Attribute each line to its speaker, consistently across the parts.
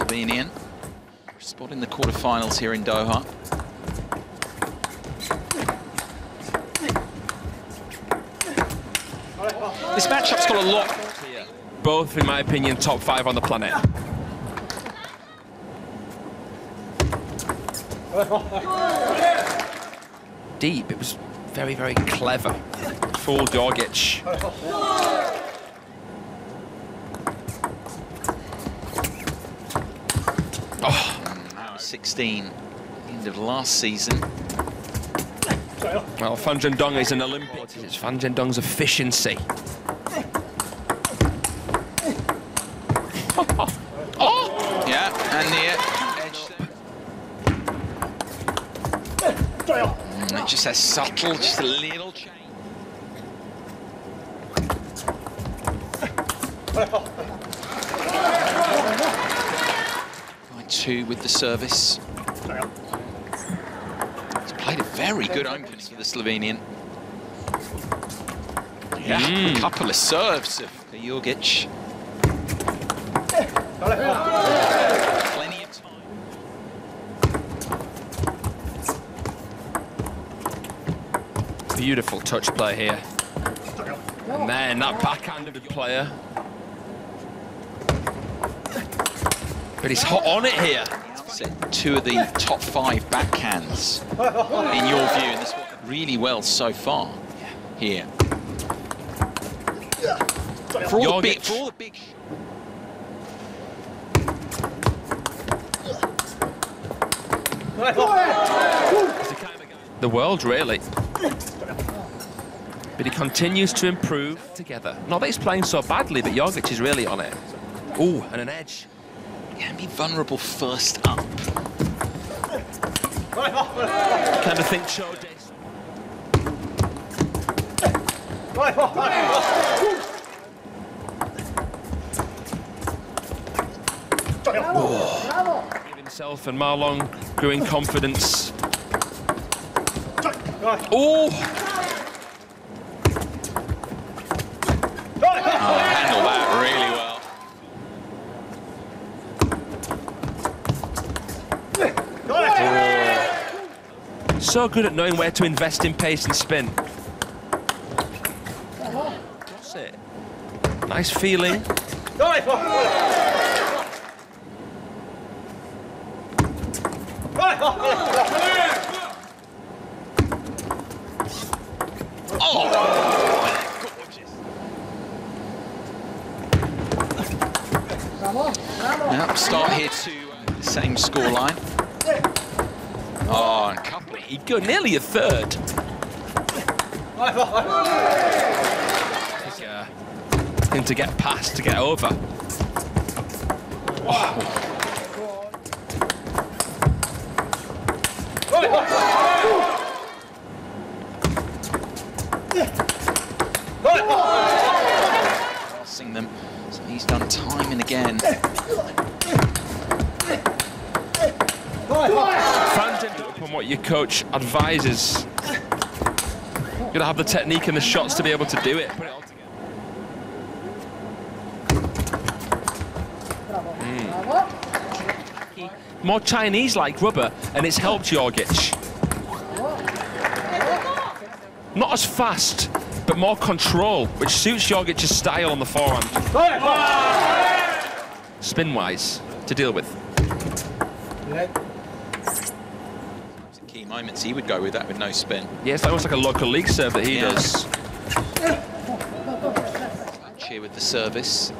Speaker 1: Slovenian. Spot in the quarterfinals here in Doha. This matchup's got a lot here.
Speaker 2: Both, in my opinion, top 5 on the planet. Deep, it was very, very clever. Fooled Jorgic.
Speaker 1: Oh, 16, end of last season.
Speaker 2: Well, Fan Zhendong is an Olympian. It's Fan Zhendong's efficiency.
Speaker 1: Oh! Yeah, and the edge there. It just has subtle, just a little change. Line 2 with the service. He's played a very good opening for the Slovenian. Yeah, a couple of serves of Jorgic. Plenty of time.
Speaker 2: Beautiful touch play here. And then that backhanded player. But he's hot on it here.
Speaker 1: Set 2 of the top 5 backhands in your view, and this worked really well so far here. For all the big
Speaker 2: the world, really. But he continues to improve together. Not that he's playing so badly, but Jorgic is really on it. Ooh, and an edge.
Speaker 1: Can be vulnerable first up.
Speaker 2: Kind of think show days. Give himself and Marlon growing confidence. Oh!
Speaker 1: Handle that really well.
Speaker 2: So good at knowing where to invest in pace and spin. That's it. Nice feeling.
Speaker 1: Now start here to the same scoreline. Oh, and a couple.
Speaker 2: He got nearly a third. Him to get past, to get over. Oh.
Speaker 1: Crossing them, so he's done time and again.
Speaker 2: Upon what your coach advises. You've got to have the technique and the shots to be able to do it. Put it all together. More Chinese-like rubber, and it's helped Jorgic. Not as fast, but more control, which suits Jorgic's style on the forehand. Spin-wise, to deal with.
Speaker 1: Key moments, he would go with that with no spin.
Speaker 2: Yes, that was like a local league serve that he does.
Speaker 1: Cheer with the service.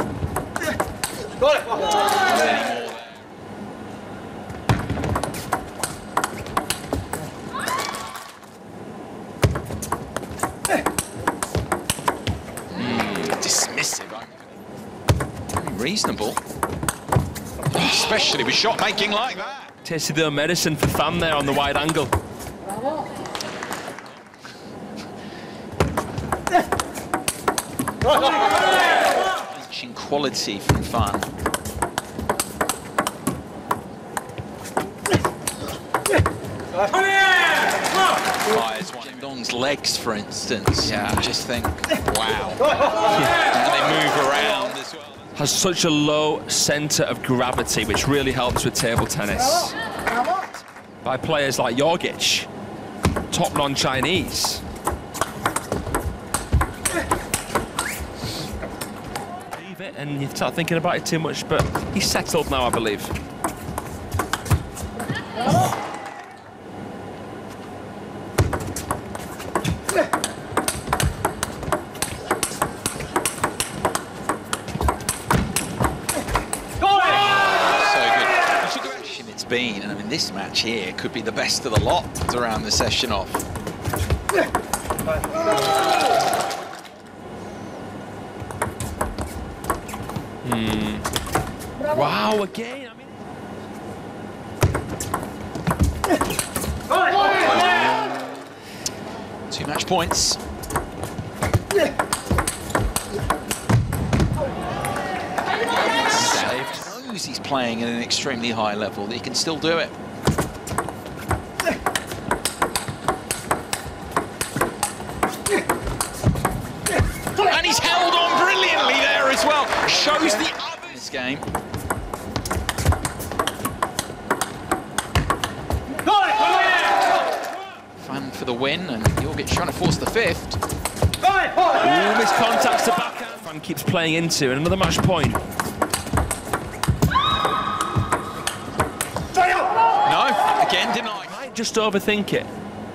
Speaker 1: Dismissive. Very reasonable. Especially with shot making like that.
Speaker 2: Tasted the medicine for Fan there on the wide angle.
Speaker 1: Reaching quality from Fan. Zhendong's legs, for instance.
Speaker 2: Yeah.
Speaker 1: You just think, wow. And they move around as well.
Speaker 2: has such a low center of gravity, which really helps with table tennis. By players like Jorgic, top non-Chinese. Leave it and you start thinking about it too much, but he's settled now, I believe.
Speaker 1: Been, and I mean, this match here could be the best of the lot to round the session off.
Speaker 2: Wow, again. I mean...
Speaker 1: 2 match points. He's playing at an extremely high level, that he can still do it. And he's held on brilliantly there as well. Shows the other in this game. Fan for the win, and Jorgic trying to force the 5th.
Speaker 2: Ooh, missed contacts to backhand. Fan keeps playing into, and another match point.
Speaker 1: Again denied.
Speaker 2: Might just overthink it.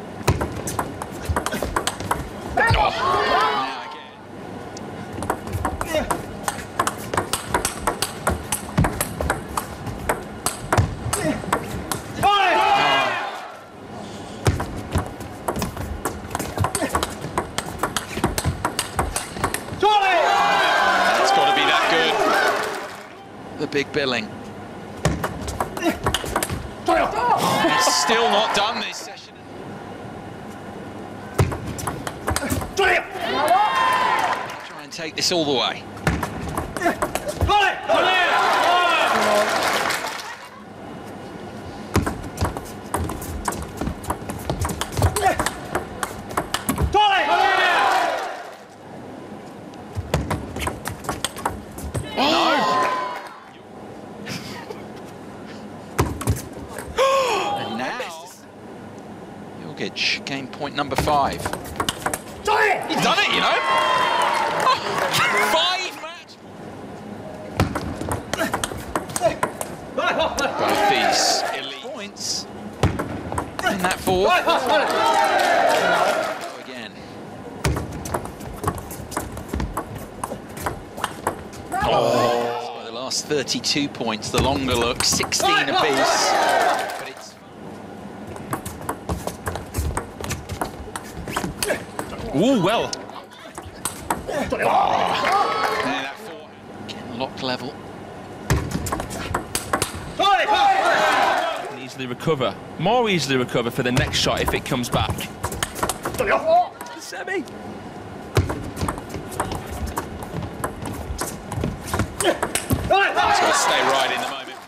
Speaker 1: Now again. That's got to be that good. The big billing. He's still not done this session. Try and take this all the way. Jorgic, game point number 5. He's done it, you know. 5 match. Both these elite points in that 4th. Again. Oh, the last 32 points, the longer look, 16 apiece. But it's
Speaker 2: ooh, well.
Speaker 1: that 4. Again, locked level.
Speaker 2: Can easily recover. More easily recover for the next shot if it comes back. Semi.
Speaker 1: He's got to stay right in the moment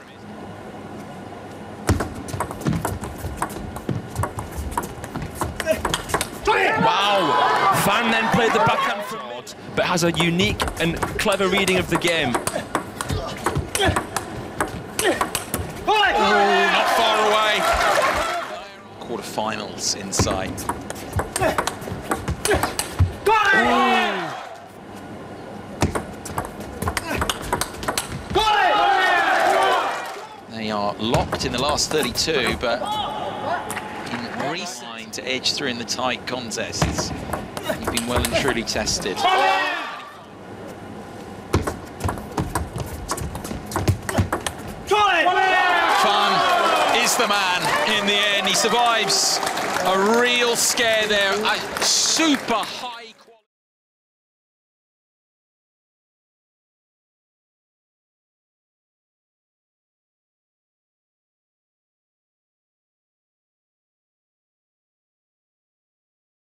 Speaker 1: from his.
Speaker 2: Wow. Fan then played the backhand from mid, but has a unique and clever reading of the game.
Speaker 1: Oh, not far away. Quarterfinals in sight. They are locked in the last 32, but in recent to edge through in the tight contests. You've been well and truly tested. Fan is the man in the end. He survives a real scare there. A super high.